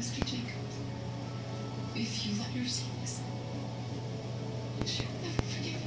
Mr. Jacobs. If you let her see this, she'll never forgive